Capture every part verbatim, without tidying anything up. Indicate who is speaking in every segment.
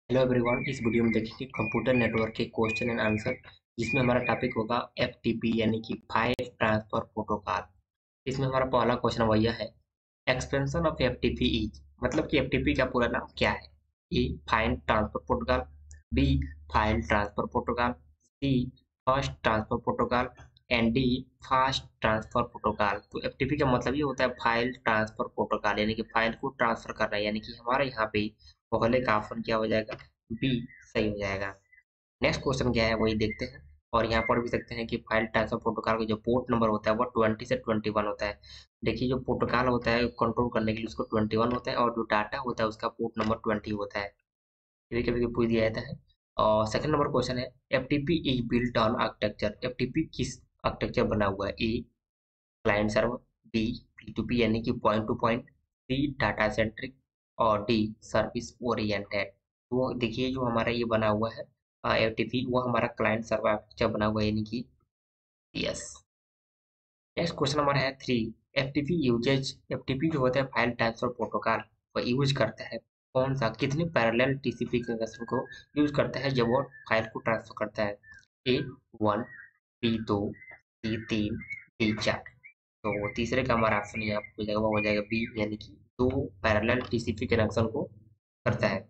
Speaker 1: Hello everyone, इस video में देखेंगे कंप्यूटर नेटवर्क के क्वेश्चन एंड आंसर, जिसमें हमारा टॉपिक होगा एफटीपी यानी कि फाइल ट्रांसफर प्रोटोकॉल। इसमें हमारा पहला क्वेश्चन वही है, एक्सपेंशन ऑफ एफटीपी इज, मतलब कि एफटीपी का पूरा नाम क्या है। A file transfer protocol, B file transfer protocol, C fast transfer protocol and D fast transfer protocol. तो एफटीपी का मतलब ये होता है फाइल ट्रांसफर प्रोटोकॉल, यानी कि फाइल को ट्रांसफर करना है, यानी कि हमारे यहाँ पे पहले का ऑप्शन क्या हो जाएगा, बी सही हो जाएगा। नेक्स्ट क्वेश्चन क्या है वही देखते हैं। और यहाँ पढ़ भी सकते हैं कि फाइल ट्रांसफर प्रोटोकॉल का जो पोर्ट नंबर होता है वो ट्वेंटी से ट्वेंटी वन होता है। देखिए, जो प्रोटोकॉल होता है कंट्रोल करने के लिए उसको ट्वेंटी वन होता है, और जो डाटा होता है उसका पोर्ट नंबर ट्वेंटी होता है। ये कभी कभी पूछ दिया जाता है। और सेकंड नंबर क्वेश्चन है, FTP is built on architecture. FTP किस आर्किटेक्चर बना हुआ है। A client server, B P to P यानी कि point to point, C data centric और डी सर्विस ओरिएंटेड। तो देखिए, जो हमारा ये बना हुआ है एफटीपी, वो हमारा क्लाइंट सर्वर आर्किटेक्चर बना हुआ है, यानी कि यस। नेक्स्ट क्वेश्चन हमारा है थ्री, एफटीपी यूजेज। एफटीपी जो होता है फाइल ट्रांसफर प्रोटोकॉल, वो यूज करता है कौन सा, कितने पैरेलल टीसीपी कनेक्शन को यूज करता है जब वो फाइल को ट्रांसफर करता है। ए वन, बी दो, सी तीन, डी चार। तो तीसरे का हमारा ऑप्शन यहाँ पे हो जाएगा, वो हो जाएगा बी, यानी कि दो पैरेलल टीसीपी कनेक्शन को करता है।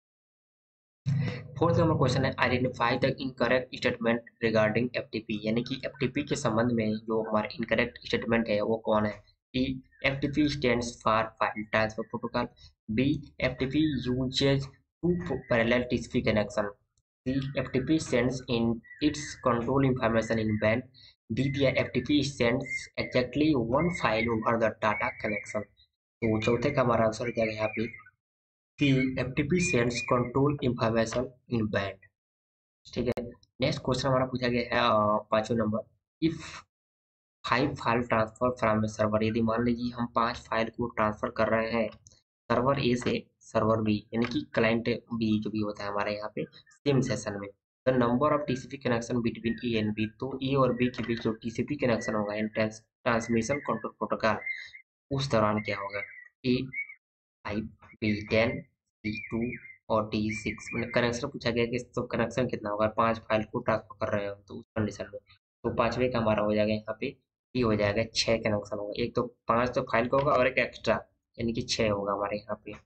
Speaker 1: फोर्थ नंबर क्वेश्चन है, identify the incorrect statement regarding FTP, यानी कि एफटीपी के संबंध में जो हमारा इनकरेक्ट स्टेटमेंट है वो कौन है। E FTP stands for file transfer protocol, B FTP uses two parallel TCP connection, C FTP sends in its control information in band, D दिया FTP sends exactly one file over the data connection. तो चौथे का हमारा answer हो जाएगा यहाँ पे C FTP sends control information in band. ठीक है। नेक्स्ट क्वेश्चन हमारा पूछा गया है अ, पांचवें नंबर, if five file transfer from a server. यदि मान लीजिए हम पांच फाइल को ट्रांसफर कर रहे हैं सर्वर ए से सर्वर बी, यानी कि क्लाइंट बी जो भी होता है हमारे यहाँ पे सेम सेशन में, the number of TCP connection between A and B. तो ए और बी के बीच जो टीसीपी कनेक्शन होगा इन ट्रांसमिशन कंट्रोल प्रोटोकॉल, उस दौरान क्या होगा। A five, B ten, C two और डी सिक्स। मतलब कनेक्शन पूछा गया कि तो कनेक्शन कितना होगा, पांच फाइल को ट्रांसफर कर रहे हो तो उस कंडीशन में। तो पांचवे का हमारा हो जाएगा यहाँ पे ये हो जाएगा छह कनेक्शन होगा। एक तो पांच तो फाइल का होगा और एक एक्स्ट्रा, यानी कि छह होगा हमारे यहाँ पे।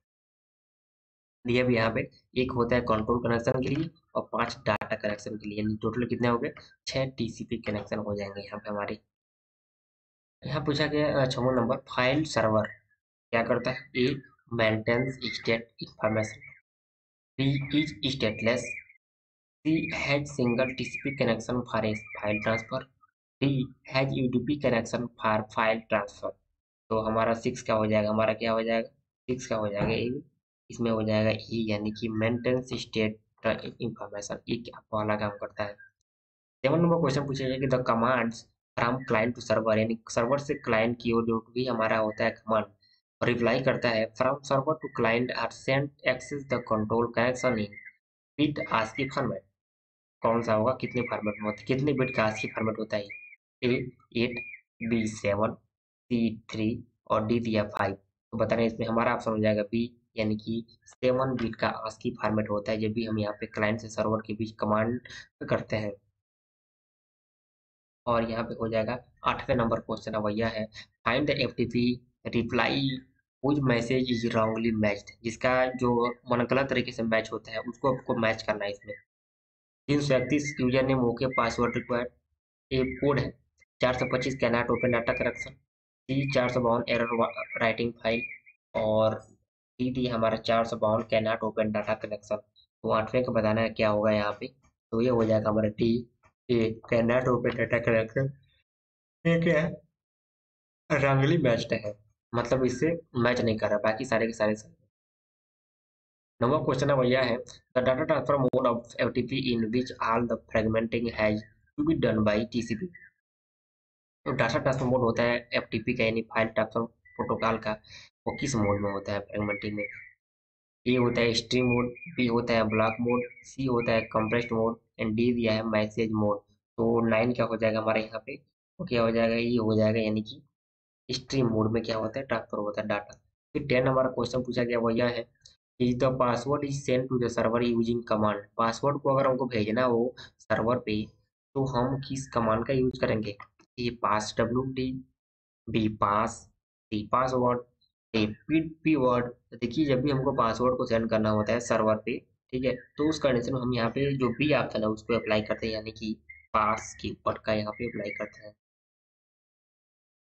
Speaker 1: दिया भी यहाँ पे एक होता है कंट्रोल कनेक्शन के लिए और पांच डाटा कनेक्शन के लिए, यानी टोटल कितने हो गए, छह टीसीपी कनेक्शन हो जाएंगे यहाँ पे हमारे। यहाँ पूछा गया छठवां नंबर, फाइल सर्वर क्या करता है। A maintains state information, B is stateless, C has single T C P connection for a file transfer, D has U D P connection for file transfer। तो हमारा सिक्स का हो जाएगा, हमारा क्या हो जाएगा, सिक्स का हो जाएगा ए, इसमें हो जाएगा ई, यानी कि मेंटेनेंस स्टेट इंफॉर्मेशन, ये क्या वाला काम करता है। सेवन नंबर क्वेश्चन पूछेगा कि the commands from client to server, यानी सर्वर से क्लाइंट की ओर जो भी हमारा होता है कमांड रिप्लाई करता है, from server to client are sent across the control connection in bit ASCII format. कौन सा होगा, कितने फॉर्मेट में होता है, कितने बिट का आस्की फॉर्मेट होता है। A eight, B seven, C three और डी दिया फाइव। तो बता रहे हैं इसमें हमारा ऑप्शन हो जाएगा बी, यानी कि सेवन बिट का आस्की फॉर्मेट होता है जब भी हम यहाँ पे क्लाइंट से सर्वर के बीच कमांड करते हैं। और यहाँ पे हो जाएगा आठवें नंबर क्वेश्चन भैया है, find the FTP reply whose message is wrongly matched. जिसका जो मन गलत तरीके से मैच होता है उसको आपको मैच करना है इसमें। तीन सौ इकतीस user name okay password required, A code है चार सौ पच्चीस cannot open data connection, C चार सौ बावन एरर राइटिंग फाइल और डी डी हमारा चार सौ बावन कैनॉट ओपन डाटा कनेक्शन। तो आठवें का बताना है क्या होगा यहाँ पे। तो ये हो जाएगा हमारा D, A cannot open data connection. ये क्या है, रंगली मैच्ड है, मतलब इससे मैच नहीं कर रहा, बाकी सारे के सारे सही। नंबर क्वेश्चन है भैया है, the data transfer mode of FTP in which all the fragmenting has to be done by TCP. तो डाटा ट्रांसफर मोड होता है एफटीपी का, यानी फाइल ट्रांसफर प्रोटोकॉल का, वो किस मोड में होता है फ्रेगमेंटिंग में। ए होता है स्ट्रीम मोड, बी होता है ब्लॉक मोड, सी होता है कंप्रेस्ड मोड एंड डी दिया है मैसेज मोड। तो नाइन क्या हो जाएगा हमारे यहाँ पे, वो क्या हो जाएगा, ये हो जाएगा, यानी कि स्ट्रीम मोड में क्या होता है ट्रांसफर होता है डाटा। फिर टेन हमारा क्वेश्चन पूछा गया वो यह है, is the password is send to the server using command. Password को अगर हमको भेजना हो सर्वर पे तो हम किस कमांड का यूज करेंगे? A pass W T, B pass, C password, A P word. देखिए जब भी हमको पासवर्ड को सेंड करना होता है सर्वर पे, ठीक है, तो उस कंडीशन में हम यहाँ पे जो बी ऑप्शन है उसको अप्लाई करते हैं, यानी कि पास की वर्ड का यहाँ पे अप्लाई करते हैं।